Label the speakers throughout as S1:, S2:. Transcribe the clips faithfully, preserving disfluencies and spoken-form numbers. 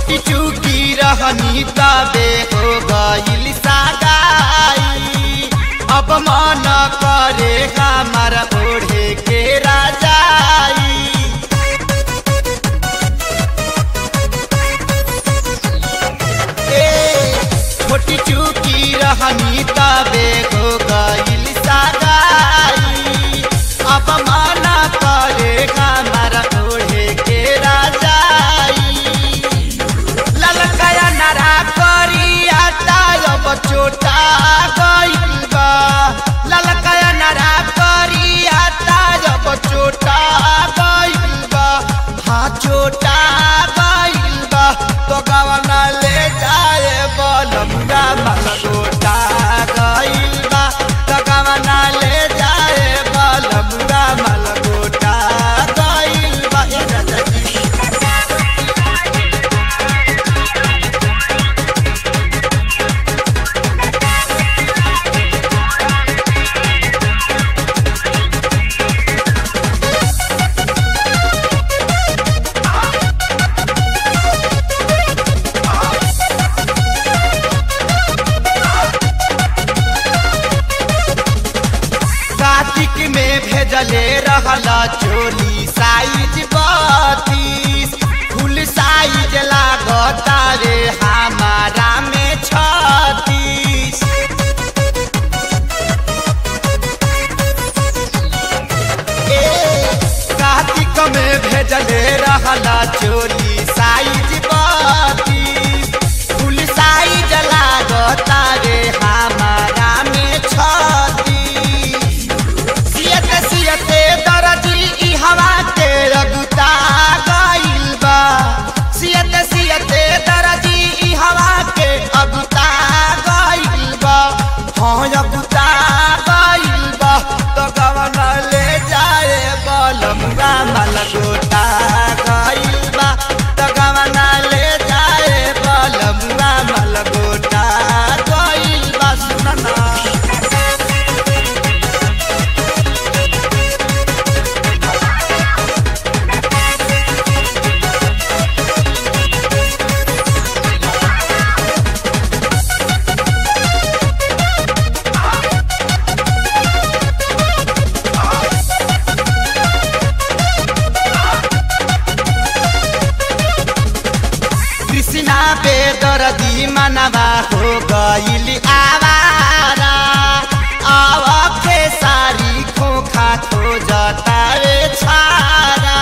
S1: छोटी चूकी रहनी तबे हो गइल सागाई। अब मन करे हमार ओढ़े के राजाई। छोटी चूकी रहनी तबे हो गइल सागाई। अब मन करे हमार ओढ़े के राजाई। ललकाया नारा करिया तायब चोटा गइल बा। ललकाया नारा करिया तायब चोटा गइल बा। हाँ चोटा गइल बा। तो गवना ले जाए बलमुआ मलगोटा गइल बा। तो गवना ले जाए बलमुआ मलगोटा गइल बा। ए राजा जी कार्तिक में भेजले रहला चोली साइज बत्तीस। फुल साइज लागता रे हमारा में छत्तीस। कार्तिक में भेजले रहला चोली साइज बत्तीस। फुल साइज लागता रे हमारा में छत्तीस। हवा के रगुता गइल बा। सियत सियते दरजी हवा के अगुता गइल बा। हाँ अगुता गइल बा। तो गवना ले जाए बलमुआ मलगोटा गइल बा। तो गवना ले जाए बलमुआ मलगोटा गइल बा। सुना ना कृष्णा बेदर्दी मनवा हो गइल आवारा। आव के सारी खोखा खोजता रे छारा।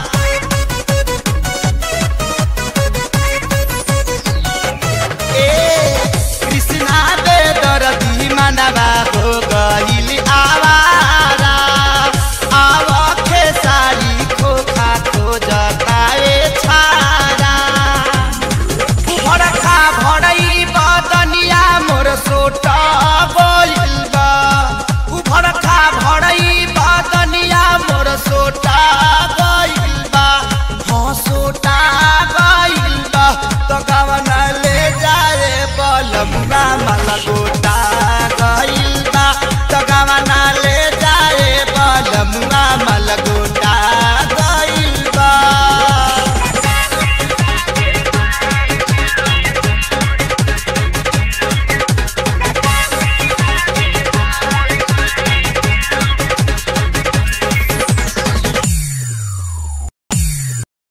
S1: ए कृष्णा बेदर्दी मनवा हो गइल आवारा। आव के सारी खोखा खोजता रे छारा। भड़का भड़ई बदनिया मोर सोटा गइल बा। भड़का भड़ई बदनिया मोर सोटा गइल बा। हाँ सोटा गइल बा। तो गवना ले जाए बलमुआ मलगोटा